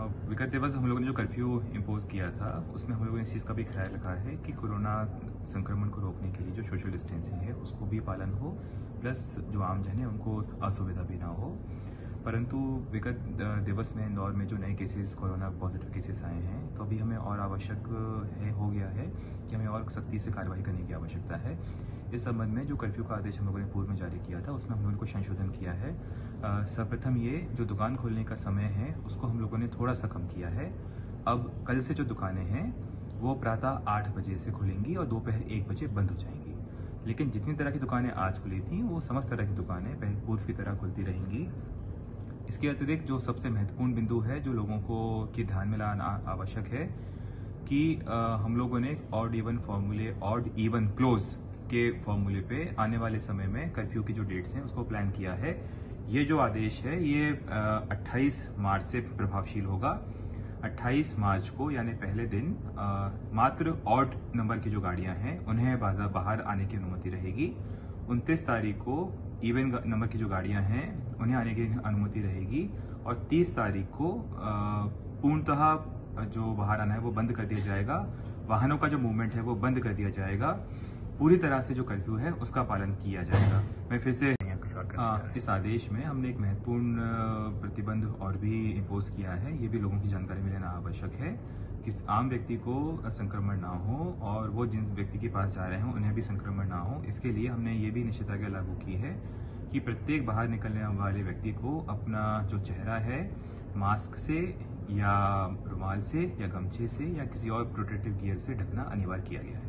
विगत दिवस हम लोगों ने जो कर्फ्यू इम्पोज किया था उसमें हम लोगों ने इस चीज़ का भी ख्याल रखा है कि कोरोना संक्रमण को रोकने के लिए जो सोशल डिस्टेंसिंग है उसको भी पालन हो, प्लस जो आमजन है उनको असुविधा भी ना हो। परंतु विगत दिवस में इंदौर में जो नए केसेस कोरोना पॉजिटिव केसेस आए हैं, तो अभी हमें और आवश्यक हो गया है कि हमें और सख्ती से कार्रवाई करने की आवश्यकता है। इस संबंध में जो कर्फ्यू का आदेश हम लोगों ने पूर्व में जारी किया था उसमें हम लोगों ने संशोधन किया है। सर्वप्रथम ये जो दुकान खोलने का समय है उसको हम लोगों ने थोड़ा सा कम किया है। अब कल से जो दुकानें हैं वो प्रातः 8 बजे से खुलेंगी और दोपहर 1 बजे बंद हो जाएंगी। लेकिन जितनी तरह की दुकानें आज खुली थी वो समस्त तरह की दुकानें पूर्व की तरह खुलती रहेंगी। इसके अतिरिक्त जो सबसे महत्वपूर्ण बिंदु है जो लोगों को की ध्यान में लाना आवश्यक है कि हम लोगों ने ऑड इवन क्लोज के फॉर्मूले पे आने वाले समय में कर्फ्यू की जो डेट्स हैं उसको प्लान किया है। ये जो आदेश है ये 28 मार्च से प्रभावशील होगा। 28 मार्च को यानी पहले दिन मात्र ऑड नंबर की जो गाड़ियां हैं उन्हें बाहर आने की अनुमति रहेगी। 29 तारीख को इवन नंबर की जो गाड़ियां हैं उन्हें आने की अनुमति रहेगी और 30 तारीख को पूर्णतः जो बाहर आना है वो बंद कर दिया जाएगा। वाहनों का जो मूवमेंट है वो बंद कर दिया जाएगा। पूरी तरह से जो कर्फ्यू है उसका पालन किया जाएगा। मैं फिर से इस आदेश में हमने एक महत्वपूर्ण प्रतिबंध और भी इम्पोज किया है। ये भी लोगों की जानकारी में लेना आवश्यक है कि आम व्यक्ति को संक्रमण ना हो और वो जिन व्यक्ति के पास जा रहे हैं उन्हें भी संक्रमण ना हो। इसके लिए हमने ये भी निषेधाज्ञा लागू की है कि प्रत्येक बाहर निकलने वाले व्यक्ति को अपना जो चेहरा है मास्क से या रुमाल से या गमछे से या किसी और प्रोटेक्टिव गियर से ढकना अनिवार्य किया गया है।